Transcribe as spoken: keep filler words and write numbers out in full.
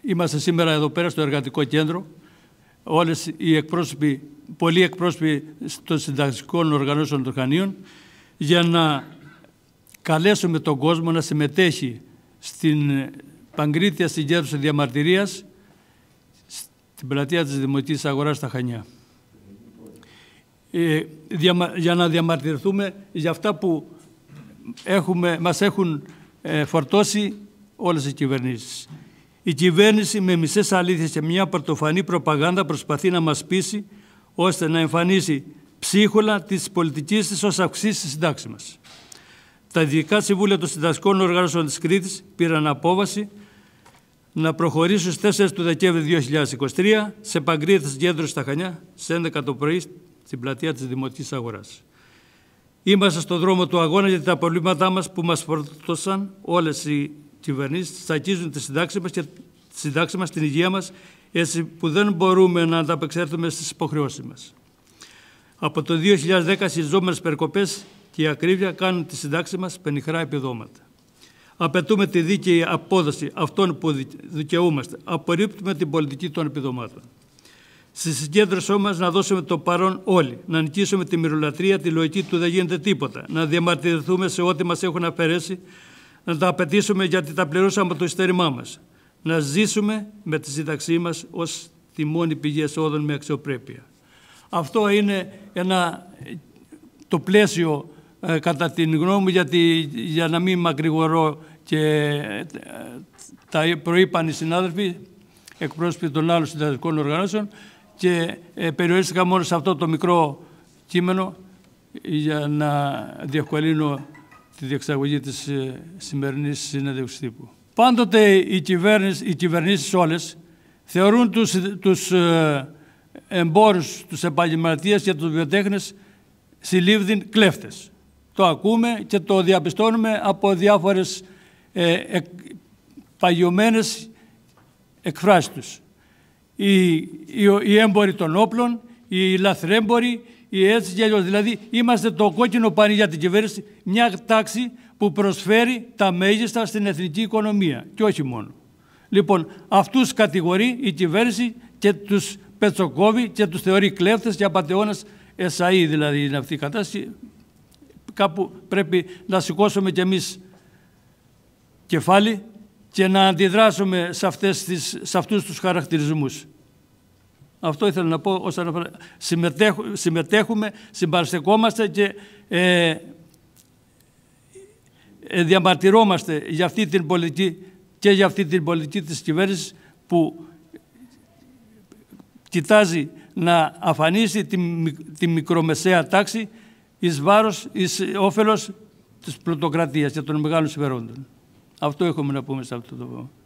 είμαστε σήμερα εδώ πέρα στο Εργατικό Κέντρο, όλες οι εκπρόσωποι, πολλοί εκπρόσωποι των συνταξικών οργανώσεων των Χανίων, για να καλέσουμε τον κόσμο να συμμετέχει στην παγκρίτια συγκέντρωση διαμαρτυρίας στην πλατεία της Δημοτικής Αγοράς στα Χανιά. Ε, για να διαμαρτυρηθούμε για αυτά που έχουμε, μας έχουν ε, φορτώσει όλες οι κυβερνήσεις. Η κυβέρνηση με μισές αλήθειες και μια πρωτοφανή προπαγάνδα προσπαθεί να μας πείσει ώστε να εμφανίσει ψίχουλα της πολιτικής της ως αυξήσει στη συντάξη μας. Τα Ειδικά Συμβούλια των Συνταξικών Οργανώσεων της Κρήτης πήραν απόφαση να προχωρήσουν στις τέσσερις του Δεκέμβρη δύο χιλιάδες είκοσι τρία σε παγκρίτια συγκέντρωση στα Χανιά στις έντεκα το πρωί στην πλατεία της Δημοτικής Αγοράς. Είμαστε στον δρόμο του αγώνα γιατί τα προβλήματά μας που μας φορτώσαν όλες οι κυβερνήσεις τσακίζουν τη συντάξη μας και τη συντάξη μας, την υγεία μας, έτσι που δεν μπορούμε να ανταπεξέλθουμε στις υποχρεώσεις μας. Από το δύο χιλιάδες δέκα συζητώμενες περικοπές και η ακρίβεια κάνουν τη συντάξη μας πενιχρά επιδόματα. Απαιτούμε τη δίκαιη απόδοση αυτών που δικαιούμαστε. Απορρίπτουμε την πολιτική των επιδομάτων. Στη συγκέντρωσή μας να δώσουμε το παρόν όλοι, να νικήσουμε τη μυρολατρεία, τη λογική του δεν γίνεται τίποτα, να διαμαρτυρηθούμε σε ό,τι μας έχουν αφαιρέσει, να τα απαιτήσουμε γιατί τα πληρώσαμε από το ειστέρημά μας, να ζήσουμε με τη σύνταξή μας ως τη μόνη πηγή εσόδων με αξιοπρέπεια. Αυτό είναι ένα, το πλαίσιο ε, κατά την γνώμη μου, γιατί, για να μην μακρηγορώ και ε, τα προείπαν οι συνάδελφοι, εκπρόσωποι των άλλων συνταξικών οργανώσεων, και ε, περιορίστηκα μόνο σε αυτό το μικρό κείμενο για να διευκολύνω τη διεξαγωγή της ε, σημερινής συνέντευξης τύπου. Πάντοτε οι, κυβέρνηση, οι κυβερνήσεις όλες θεωρούν τους, τους ε, εμπόρους, τους επαγγελματίες και τους βιοτέχνες συλλήβδιν κλέφτες. Το ακούμε και το διαπιστώνουμε από διάφορες ε, ε, παγιωμένες εκφράσεις τους. Οι, οι, οι έμποροι των όπλων, οι λαθρέμποροι, οι έτσι και αλλιώς. Δηλαδή είμαστε το κόκκινο πανί για την κυβέρνηση, μια τάξη που προσφέρει τα μέγιστα στην εθνική οικονομία και όχι μόνο. Λοιπόν, αυτούς κατηγορεί η κυβέρνηση και τους πετσοκόβει και τους θεωρεί κλέφτες και απατεώνες εσαΐ, δηλαδή είναι αυτή η κατάσταση. Κάπου πρέπει να σηκώσουμε κι εμείς κεφάλι και να αντιδράσουμε σε, αυτές τις, σε αυτούς τους χαρακτηρισμούς. Αυτό ήθελα να πω, όσον συμμετέχουμε, συμμετέχουμε, συμπαραστεκόμαστε και ε, ε, διαμαρτυρόμαστε για αυτή την πολιτική και για αυτή την πολιτική της κυβέρνησης που κοιτάζει να αφανίσει τη, τη μικρομεσαία τάξη εις βάρος, εις όφελος της πλουτοκρατίας και των μεγάλων συμφερόντων. Αυτό έχουμε να πούμε σε αυτό το